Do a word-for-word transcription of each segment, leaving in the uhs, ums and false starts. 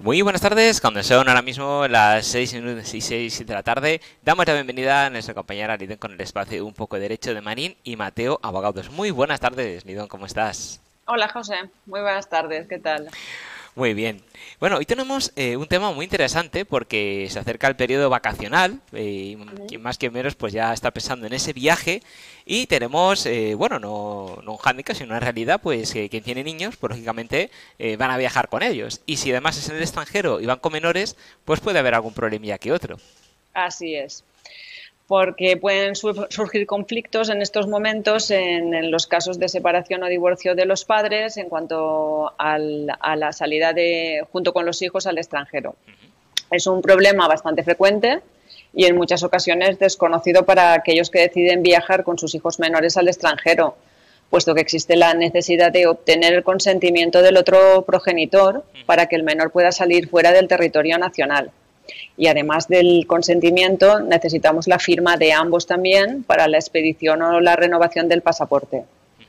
Muy buenas tardes, cuando son ahora mismo las seis y seis de la tarde, damos la bienvenida a nuestra compañera Lidón con el espacio Un poco de Derecho de Marín y Mateo Abogados. Muy buenas tardes, Lidón, ¿cómo estás? Hola José, muy buenas tardes, ¿qué tal? Muy bien. Bueno, hoy tenemos eh, un tema muy interesante porque se acerca el periodo vacacional eh, y Ujú. quien más que menos pues ya está pensando en ese viaje y tenemos, eh, bueno, no, no un hándicap, sino una realidad, pues que quien tiene niños, pues lógicamente eh, van a viajar con ellos. Y si además es en el extranjero y van con menores, pues puede haber algún problemilla que otro. Así es, porque pueden sur- surgir conflictos en estos momentos en, en los casos de separación o divorcio de los padres en cuanto al- a la salida de, junto con los hijos al extranjero. Es un problema bastante frecuente y en muchas ocasiones desconocido para aquellos que deciden viajar con sus hijos menores al extranjero, puesto que existe la necesidad de obtener el consentimiento del otro progenitor para que el menor pueda salir fuera del territorio nacional. Y además del consentimiento, necesitamos la firma de ambos también para la expedición o la renovación del pasaporte.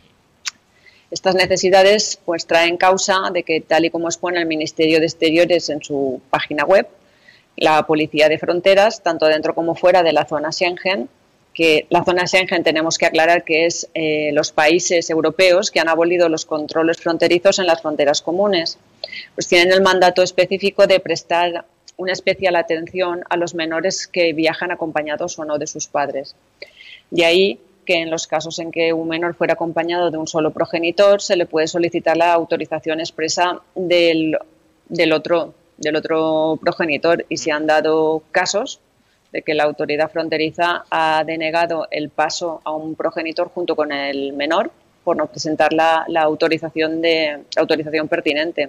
Estas necesidades pues traen causa de que, tal y como expone el Ministerio de Exteriores en su página web, la Policía de Fronteras, tanto dentro como fuera de la zona Schengen, que la zona Schengen tenemos que aclarar que es eh, los países europeos que han abolido los controles fronterizos en las fronteras comunes, pues tienen el mandato específico de prestar una especial atención a los menores que viajan acompañados o no de sus padres. De ahí que en los casos en que un menor fuera acompañado de un solo progenitor se le puede solicitar la autorización expresa del, del, otro, del otro progenitor, y se han dado casos de que la autoridad fronteriza ha denegado el paso a un progenitor junto con el menor por no presentar la, la autorización, de, la autorización pertinente.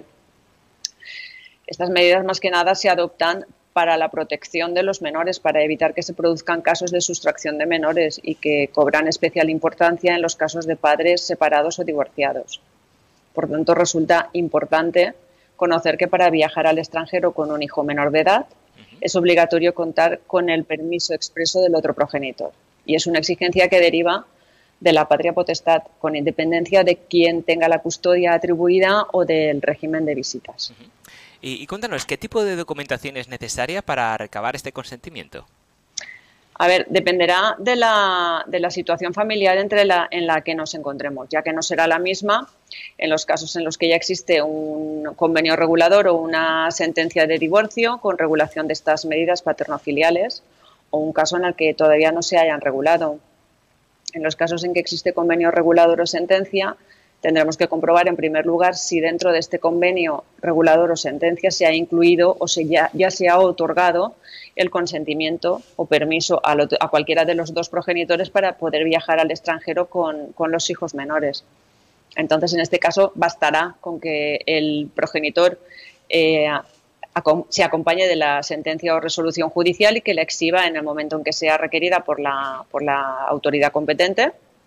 Estas medidas más que nada se adoptan para la protección de los menores, para evitar que se produzcan casos de sustracción de menores y que cobran especial importancia en los casos de padres separados o divorciados. Por tanto, resulta importante conocer que para viajar al extranjero con un hijo menor de edad es obligatorio contar con el permiso expreso del otro progenitor, y es una exigencia que deriva de la patria potestad, con independencia de quién tenga la custodia atribuida o del régimen de visitas. Y, y cuéntanos, ¿qué tipo de documentación es necesaria para recabar este consentimiento? A ver, dependerá de la, de la situación familiar entre la, en la que nos encontremos, ya que no será la misma en los casos en los que ya existe un convenio regulador o una sentencia de divorcio con regulación de estas medidas paternofiliales, o un caso en el que todavía no se hayan regulado. En los casos en que existe convenio regulador o sentencia, tendremos que comprobar, en primer lugar, si dentro de este convenio regulador o sentencia se ha incluido o se ya, ya se ha otorgado el consentimiento o permiso a, lo, a cualquiera de los dos progenitores para poder viajar al extranjero con, con los hijos menores. Entonces, en este caso, bastará con que el progenitor eh, se acompañe de la sentencia o resolución judicial y que la exhiba en el momento en que sea requerida por la, por la autoridad competente,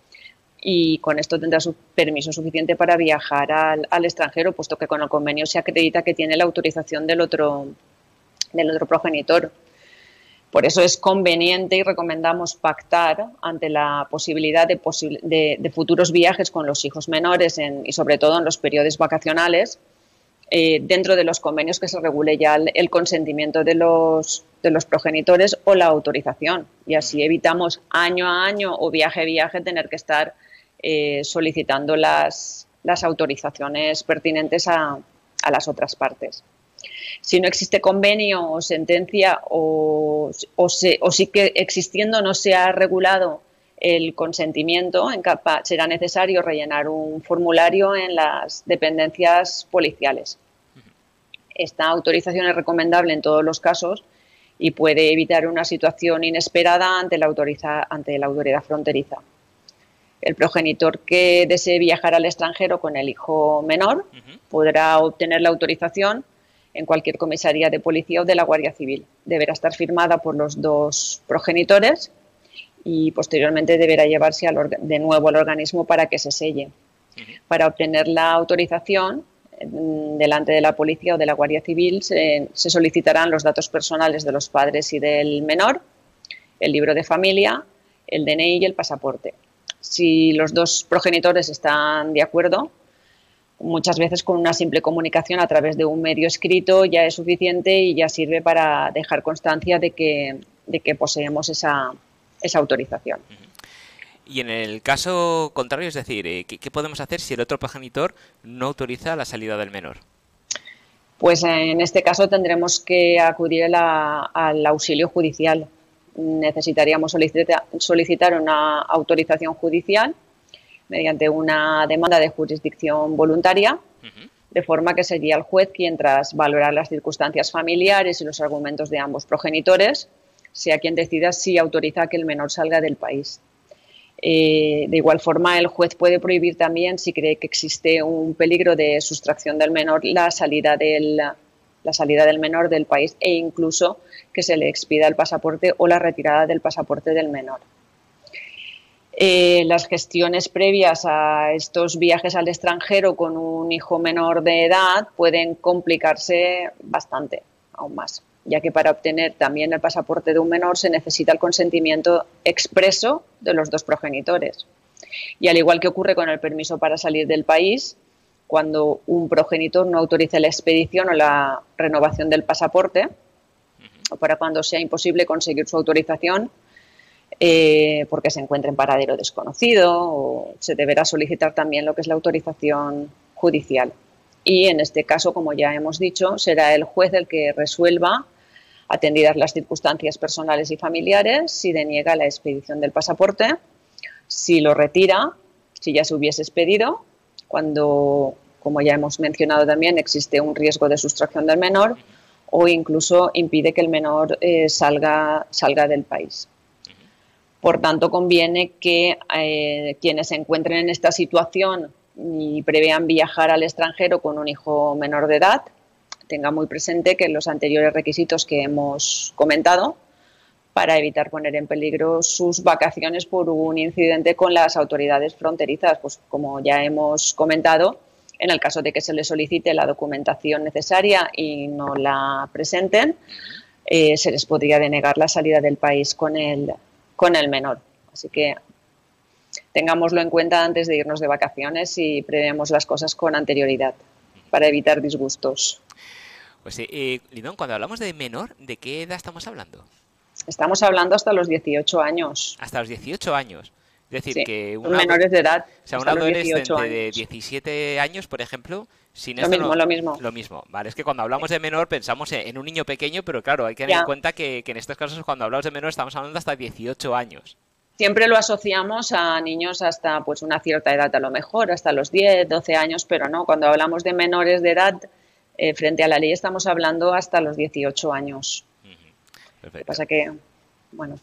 y con esto tendrá su permiso suficiente para viajar al, al extranjero, puesto que con el convenio se acredita que tiene la autorización del otro, del otro progenitor. Por eso es conveniente y recomendamos pactar ante la posibilidad de, posi de, de futuros viajes con los hijos menores en, y sobre todo en los periodos vacacionales, eh, dentro de los convenios que se regule ya el, el consentimiento de los, de los progenitores o la autorización, y así evitamos año a año o viaje a viaje tener que estar eh, solicitando las, las autorizaciones pertinentes a, a las otras partes. Si no existe convenio o sentencia, o, o, se, o sí que existiendo no se ha regulado el consentimiento, en capa, será necesario rellenar un formulario en las dependencias policiales. Esta autorización es recomendable en todos los casos y puede evitar una situación inesperada ante la, autoriza, ante la autoridad fronteriza. El progenitor que desee viajar al extranjero con el hijo menor podrá obtener la autorización en cualquier comisaría de policía o de la Guardia Civil. Deberá estar firmada por los dos progenitores y posteriormente deberá llevarse al de nuevo al organismo para que se selle. Para obtener la autorización delante de la policía o de la Guardia Civil se, se solicitarán los datos personales de los padres y del menor, el libro de familia, el D N I y el pasaporte. Si los dos progenitores están de acuerdo, muchas veces con una simple comunicación a través de un medio escrito ya es suficiente y ya sirve para dejar constancia de que, de que poseemos esa, esa autorización. Y en el caso contrario, es decir, eh, ¿qué, ¿qué podemos hacer si el otro progenitor no autoriza la salida del menor? Pues en este caso tendremos que acudir a la, al auxilio judicial. Necesitaríamos solicitar, solicitar una autorización judicial mediante una demanda de jurisdicción voluntaria, uh-huh. de forma que sería el juez quien, tras valorar las circunstancias familiares y los argumentos de ambos progenitores, sea quien decida si autoriza que el menor salga del país. Eh, de igual forma, el juez puede prohibir también, si cree que existe un peligro de sustracción del menor, la salida del, la salida del menor del país e incluso que se le expida el pasaporte o la retirada del pasaporte del menor. Eh, las gestiones previas a estos viajes al extranjero con un hijo menor de edad pueden complicarse bastante, aún más, ya que para obtener también el pasaporte de un menor se necesita el consentimiento expreso de los dos progenitores. Y al igual que ocurre con el permiso para salir del país, cuando un progenitor no autoriza la expedición o la renovación del pasaporte, o para cuando sea imposible conseguir su autorización, eh, porque se encuentre en paradero desconocido, o se deberá solicitar también lo que es la autorización judicial. Y en este caso, como ya hemos dicho, será el juez el que resuelva, atendidas las circunstancias personales y familiares, si deniega la expedición del pasaporte, si lo retira, si ya se hubiese expedido, cuando, como ya hemos mencionado también, existe un riesgo de sustracción del menor, o incluso impide que el menor eh, salga, salga del país. Por tanto, conviene que eh, quienes se encuentren en esta situación y prevean viajar al extranjero con un hijo menor de edad, tenga muy presente que los anteriores requisitos que hemos comentado para evitar poner en peligro sus vacaciones por un incidente con las autoridades fronterizas, pues como ya hemos comentado, en el caso de que se les solicite la documentación necesaria y no la presenten, eh, se les podría denegar la salida del país con el, con el menor. Así que tengámoslo en cuenta antes de irnos de vacaciones y preveamos las cosas con anterioridad para evitar disgustos. Pues sí, eh, Lidón, cuando hablamos de menor, ¿de qué edad estamos hablando? Estamos hablando hasta los dieciocho años. Hasta los dieciocho años. Es decir, sí, que una, menores de edad. O sea, un adolescente de diecisiete años, por ejemplo, sin lo esto mismo, no, lo mismo. Lo mismo, vale. Es que cuando hablamos sí. de menor pensamos en un niño pequeño, pero claro, hay que tener ya. en cuenta que, que en estos casos cuando hablamos de menor estamos hablando hasta dieciocho años. Siempre lo asociamos a niños hasta pues una cierta edad a lo mejor, hasta los diez, doce años, pero no, cuando hablamos de menores de edad, eh, frente a la ley estamos hablando hasta los dieciocho años. Uh-huh. Perfecto. Lo que pasa que, bueno...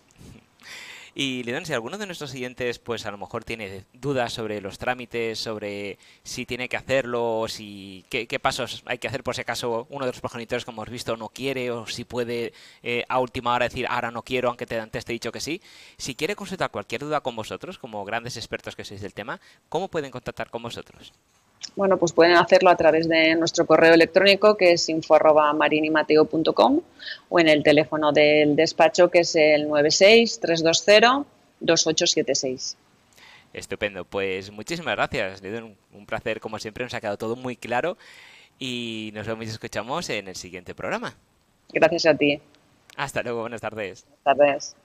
Y Lidón, si alguno de nuestros siguientes pues a lo mejor tiene dudas sobre los trámites, sobre si tiene que hacerlo, o si qué, qué pasos hay que hacer por si acaso uno de los progenitores, como hemos visto, no quiere, o si puede eh, a última hora decir ahora no quiero, aunque te, antes te he dicho que sí. Si quiere consultar cualquier duda con vosotros, como grandes expertos que sois del tema, ¿cómo pueden contactar con vosotros? Bueno, pues pueden hacerlo a través de nuestro correo electrónico, que es info arroba marinimateo punto com, o en el teléfono del despacho, que es el nueve seis, tres dos cero, dos ocho siete seis. Estupendo. Pues muchísimas gracias, Lidón. Un placer, como siempre, nos ha quedado todo muy claro y nos vemos y escuchamos en el siguiente programa. Gracias a ti. Hasta luego, buenas tardes. Buenas tardes.